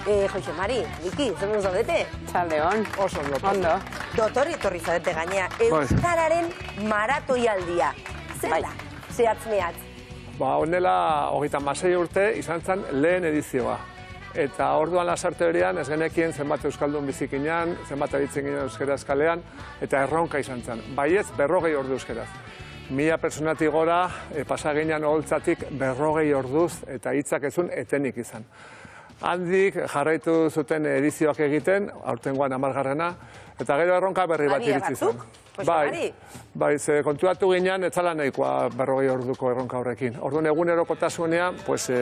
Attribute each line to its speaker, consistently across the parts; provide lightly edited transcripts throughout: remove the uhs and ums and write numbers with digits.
Speaker 1: Jose Mari, Biki, zer duz zaudete?
Speaker 2: Txaldeon.
Speaker 3: Oso
Speaker 2: ondo.
Speaker 1: Dotorri etorri zaudete gainea, Euskararen maratoialdia. Zer da, zehatz mehatz?
Speaker 3: Honela, 36 urte izan zen lehen edizioa. Eta orduan lasarte horian ez genekien zenbat euskaldun bizikinan, zenbat abitzen ginen euskaraz kalean, eta erronka izan zen. Baiez, 40 ordu euskaraz. 1000 personatik gora, pasaginan oholtzatik 40 orduz, eta hitzak ezun etenik izan. Handik jarraitu zuten edizioak egiten, aurtengoan 10garrena, eta gero erronka berri bat iritsi zen. Bai, ze kontuatu ginean, ez zala nahikoa 40 orduko erronka horrekin. Orduan egunerokotasunean,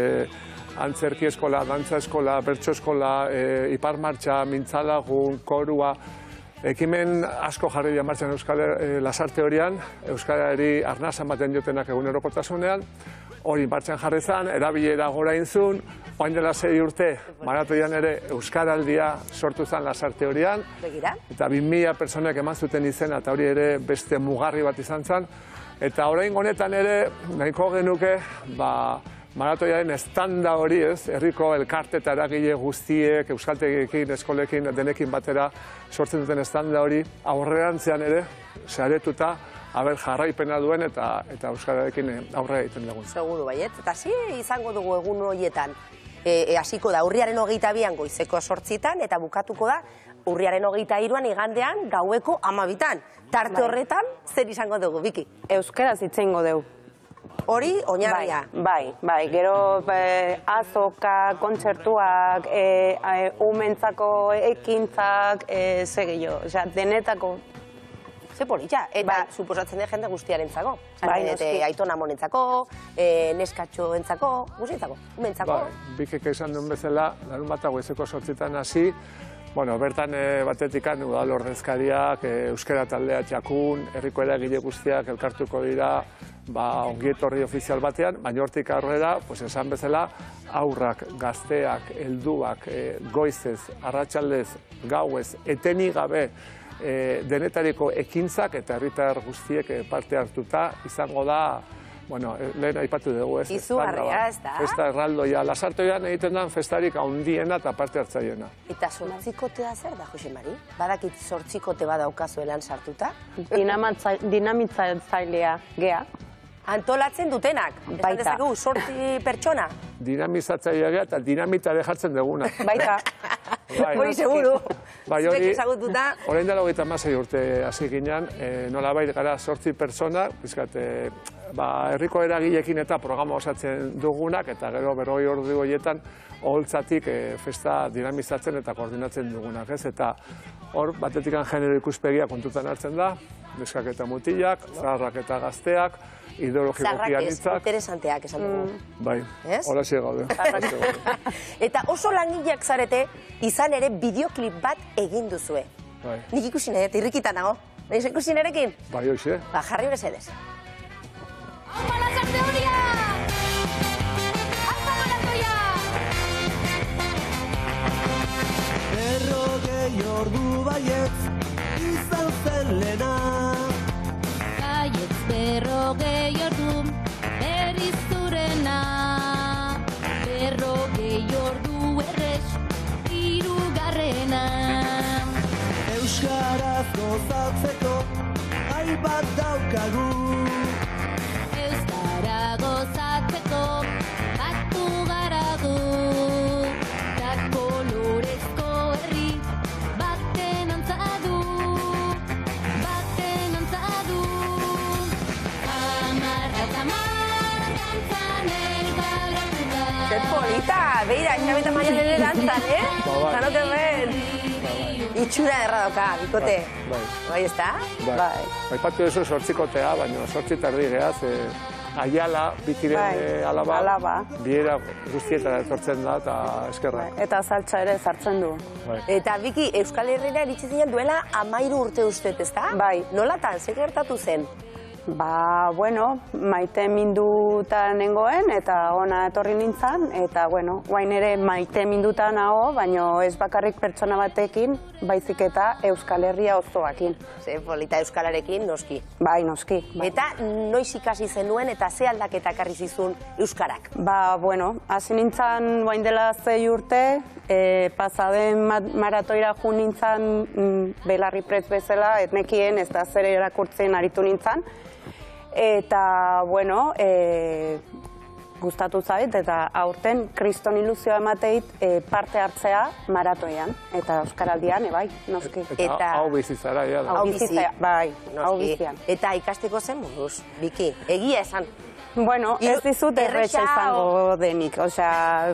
Speaker 3: antzerki eskola, dantza eskola, bertso eskola, iparmartxa, mintzalagun, korua, ekimen asko jarri dira martxan lasarte horian, euskarari arnazan baten jotenak egunerokotasunean, hori martxan jarri zen, erabilera gora inzun, oain dela 6 urte, maratoian ere euskaraldia sortu zen lasarte horian, eta 2000 personek eman zuten izena, eta hori ere beste mugarri bat izan zen, eta orain honetan ere, nahiko genuke, maratoiaren estanda hori ez, herriko elkarte eta eragile guztiek, euskaltegiekin, eskolekin, denekin batera sortzen duten estanda hori, aurrerantzean ere, saretuta, jarraipena duen eta euskararekin aurrera egiten dugun.
Speaker 1: Seguru baiet, eta izango dugu egun horietan, hasiko da urriaren 22an goizeko 8etan, eta bukatuko da urriaren 23an igandean gaueko 12etan. Tarte horretan, zer izango dugu, Biki?
Speaker 2: Euskaraz itzengo dugu.
Speaker 1: Hori, oinarria.
Speaker 2: Bai, gero azoka, kontzertuak, umentzako ekintzak, segillo, denetako.
Speaker 1: Ze politxa, eta suposatzen da jende guztiarentzako.
Speaker 2: Bai,
Speaker 1: Aiton amonentzako, neskatxoentzako, guztientzako, umentzako.
Speaker 3: Bikek esan duen bezala, larun bat goizeko 8etan hasi, bertan batetikan udal ordezkariak, euskara taldea txakun, herriko eragile guztiak elkartuko dira ongietorri ofizial batean, baina hortik aurrera, esan bezala, aurrak, gazteak, helduak, goizez, arratsaldez, gauez, etenik gabe, denetariko ekintzak eta herritar guztiek parte hartuta izango da, lehen aipatu dugu ez.
Speaker 1: Izugarria, ez da?
Speaker 3: Festa erraldoia, lasartoian egiten den festarik handiena eta parte hartzaiena.
Speaker 1: Eta zortzikotea zer da, Jose Mari? Badakit zortzikote badaukazuelan sartuta?
Speaker 2: Dinamitzailea, gea.
Speaker 1: Antolatzen dutenak, esan dezakegu, 8 pertsona.
Speaker 3: Dinamizatzailea gea eta dinamitare jartzen duguna.
Speaker 2: Baita.
Speaker 1: Hori seguru.
Speaker 3: Zuek ezagututa. Orain dela 36 urte hasi ginen, nolabait gara 8 pertsona, herriko eragileekin eta programa osatzen dugunak, eta gero 40 ordu horietan oholtzatik festa dinamizatzen eta koordinatzen dugunak, ez? Eta hor, batetikan genero ikuspegia kontutan hartzen da, neskak eta mutilak, zaharrak eta gazteak, ideologikoki anitzak.
Speaker 1: Zaharrak interesanteak esan dugu.
Speaker 3: Bai, hola gaude.
Speaker 1: Eta oso langileak zarete, izan ere bideoklip bat egin duzue. Nik ikusi nahi, eta irrikitan nago. Nahiz ikusi narekin?
Speaker 3: Bai, hoxe.
Speaker 1: Jarri bezedez.
Speaker 4: ¡Aupa la Sarteoria! ¡Aupa maratoia!
Speaker 5: 40 ordu baietz, izan zen lehena.
Speaker 4: Baietz 40 ordu, berriz zurena. 40 ordu errez, 3garrena.
Speaker 5: Euskaraz gozatzeko, hainbat daukagu.
Speaker 4: Euskara gozatzeko, batu gara gu. Ta kolorezko herri, baten antzadu. Baten antzadu. Amarra eta dantzan elkaratu da.
Speaker 1: ¡Qué polita! Beira, Xabeta Maian ere dantzan, Zanote ben. Itxura erra doka, bikote. Bai, ez da?
Speaker 3: Bai. Aipatu duzu 8kotea, baina 8 tardi geaz, Aiala, Bikiren alaba, biera guztietara etortzen da eta eskerrak.
Speaker 2: Eta saltza ere sartzen du.
Speaker 1: Eta Biki, Euskal Herrira iritsi zinen duela 13 urte ustez, ez da?
Speaker 2: Bai.
Speaker 1: Nolatan, ze gertatu zen?
Speaker 2: Ba, bueno, maite minduta nengoen eta ona etorri nintzen, eta, bueno, guain ere maite minduta nago, baina ez bakarrik pertsona batekin, baizik eta Euskal Herria osoakin.
Speaker 1: Ze polita euskalarekin, noski.
Speaker 2: Bai, noski. Bai.
Speaker 1: Eta noiz ikasi zenuen eta ze aldaketa ekarri zizun euskarak?
Speaker 2: Ba, bueno, hasi nintzen guain dela 6 urte, pasaden maratoira jo nintzen belarri prez bezala, etnekien ez da zer erakurtzen aritu nintzen. Eta, bueno, gustatu zait, eta aurten kriston ilusioa emateit parte hartzea maratoian, eta euskaraldian, bai, noski.
Speaker 3: Eta hau bizitzara, ja da.
Speaker 2: Hau bizitza, bai, hau
Speaker 1: Noski.
Speaker 2: bizian.
Speaker 1: Eta ikasteko zen moduz, Biki, egia esan.
Speaker 2: Bueno, ez dizut erresa izango denik, osea,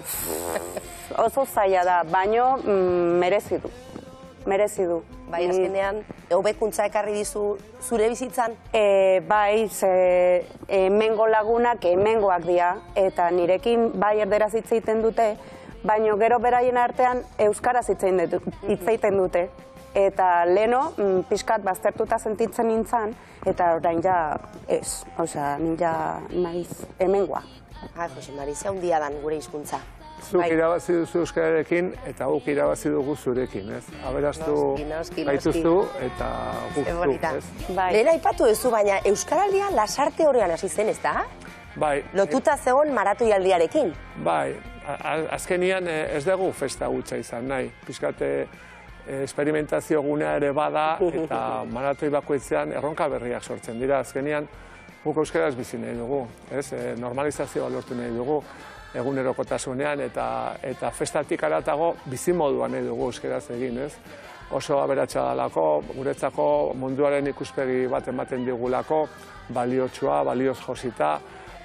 Speaker 2: oso zaila da, baino merezi du. Merezi du.
Speaker 1: Bai, azkenean, hobekuntza ekarri dizu zure bizitzan?
Speaker 2: Bai, ze hemengo lagunak hemengoak dira, eta nirekin bai erderaz hitz egiten dute, baino gero beraien artean euskaraz hitz egiten dute. Eta leno, pixkat baztertuta sentitzen nintzen, eta orain ja ez, osea, ja naiz hemengoa.
Speaker 1: Jose Mari, ze handia dan gure hizkuntza.
Speaker 3: Zuk irabazi duzu euskararekin eta guk irabazi dugu zurekin, ez? Aberaztu gaituztu eta guk zuk, ez?
Speaker 1: Lehen aipatu duzu, baina Euskaraldia lasarte horrean hasi zen, ez da?
Speaker 3: Bai.
Speaker 1: Lotuta zegoen maratoialdiarekin.
Speaker 3: Bai, azkenian ez dugu festa gutxa izan nahi. Pizkate esperimentazio gunea ere bada eta maratoi bakoitzean erronka berriak sortzen dira. Azkenian guk euskaraz bizi nahi dugu, ez? Normalizazioa lortu nahi dugu egunerokotasunean eta festatik haratago bizimoduan nahi dugu euskaraz egin, ez? Oso aberatsa dalako, guretzako munduaren ikuspegi bat ematen digulako, baliotsua, balioz josita,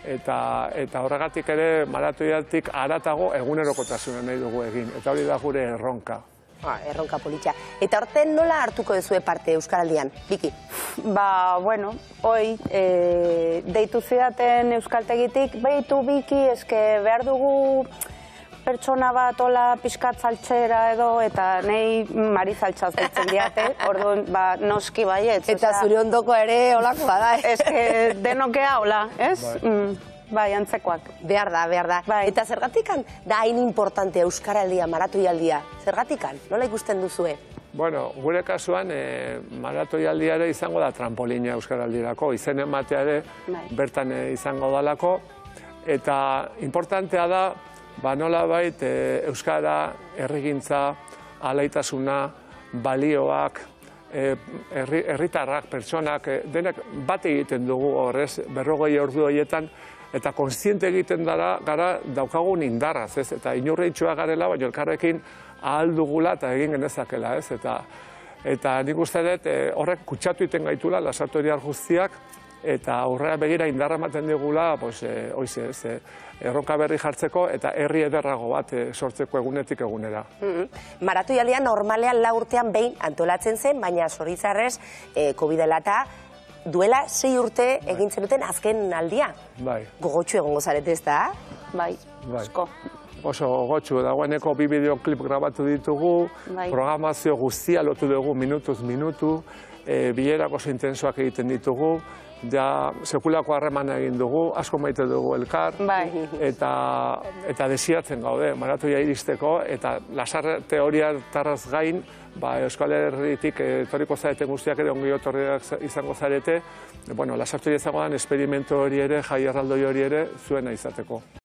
Speaker 3: eta horregatik ere maratoiatik haratago egunerokotasunean nahi dugu egin, eta hori da gure erronka.
Speaker 1: Erronka politxa. Eta horten nola hartuko duzue parte Euskaraldian, Biki?
Speaker 2: Ba, bueno, hoi, deitu zidaten euskaltegitik, behitu Biki, eske behar dugu pertsona bat ola pixkat saltxera edo, eta nei Mari Saltxaz deitzen diate, orduan, ba, noski baietz.
Speaker 1: Eta zure ondoko ere olako bada,
Speaker 2: Eske denokea hola, ez? Bai, antzekoak.
Speaker 1: Behar da. Eta zergatikan da hain importante Euskaraldia, maratoialdia? Zergatikan? Nola ikusten duzue?
Speaker 3: Bueno, gure kasuan maratoialdia ere izango da trampolina euskaraldirako, izen ematea ere bertan izango dalako, eta importantea da, ba nolabait euskara, herrigintza, alaitasuna, balioak, herritarrak, pertsonak, denak bat egiten dugu horrez, 40 ordu horietan, eta kontziente egiten gara daukagun indarraz, ez? Eta inurreitxua garela, baina elkarrekin ahal dugula eta egin genezakela, ez? Eta nik uste dut horrek kutsatu iten gaitula, lasartoriar guztiak, eta aurrera begira indarra ematen digula, erronka berri jartzeko eta herri ederrago bat sortzeko egunetik egunera.
Speaker 1: Maratoialdia normalean 4 urtean behin antolatzen zen, baina zoritxarrez COVID dela eta duela 6 urte egin zenuten azken aldia.
Speaker 3: Bai.
Speaker 1: Gogotxu egongo zarete, ez da?
Speaker 2: Bai, asko.
Speaker 3: Oso gogotxu, dagoeneko 2 bideoklip grabatu ditugu, programazio guztia lotu dugu minutuz minutu, bilerak oso intensoak egiten ditugu, ja sekulako harremana egin dugu, asko maite dugu elkar, eta desiatzen gaude, maratoia iristeko, eta lasar teoria tarraz gain, Euskal Herritik etorriko zareten guztiak ere ongi etorriak izango zarete, lasartoia izango den esperimentu hori ere, jai erraldoi hori ere, zuena izateko.